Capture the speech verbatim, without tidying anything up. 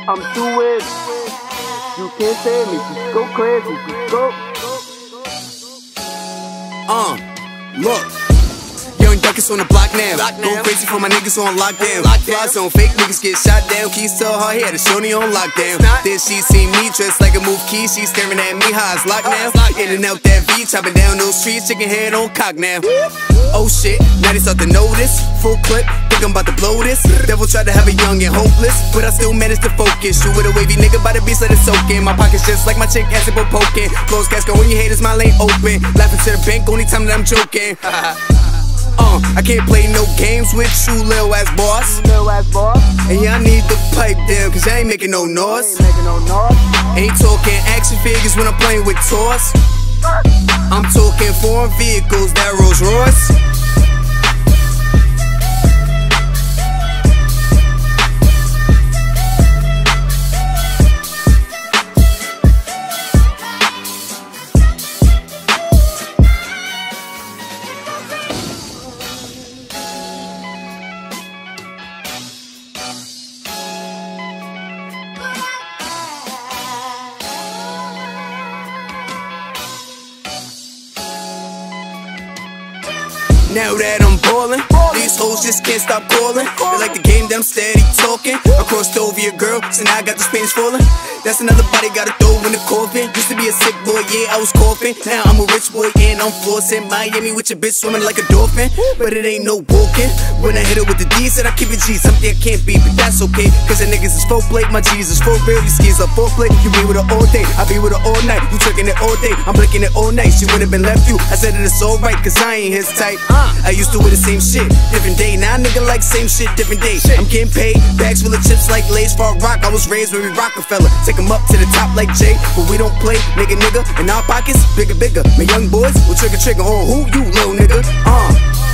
I'm doing. You can't say me, just go crazy, just go. Uh, look. Young Duckets on the block now. Going crazy for my niggas on lockdown. Fly zone, fake niggas get shot down. Keys to her head, a shorty on lockdown. Then she see me dressed like a move key. She staring at me, how it's locked now. In and out that V, chopping down those streets, chicken head on cock now. Oh shit, now they start to notice. Full clip, think I'm about to blow this. Devil tried to have a young and hopeless, but I still managed to focus. Shoot with a wavy nigga by the beast, let it soak in. My pockets just like my chick, acid but poking. Closed casket when you haters, my lane open. Laughing to the bank, only time that I'm joking. Uh, I can't play no games with you, lil' ass boss. And y'all need the pipe down, cause I ain't making no noise. Ain't talking action figures when I'm playing with toys. I'm talking foreign vehicles, that Rolls Royce. Now that I'm ballin', these hoes just can't stop callin'. They like the game that I'm steady talking. I crossed over your girl, so now I got the Spanish fallin'. That's another body gotta throw in the coffin. Used to be a sick boy, yeah, I was coughing. Now I'm a rich boy, and I'm flossing. Miami with your bitch swimming like a dolphin. But it ain't no walking. When I hit her with the D, said I keep it G. Something I can't be, but that's okay. Cause the niggas is full plate, my G's is full real. You skis up full plate, you be with her all day. I be with her all night, you tricking it all day. I'm blinking it all night, she would've been left you. I said that it's alright, cause I ain't his type. I used to wear the same shit, different day. Now nigga like same shit, different day. I'm getting paid, bags full of chips like Lay's for rock. I was raised with Rockefeller, take him up to the top like Jay. But we don't play, nigga, nigga. In our pockets, bigger, bigger. My young boys will trigger, trigger on who you, little nigga. Uh.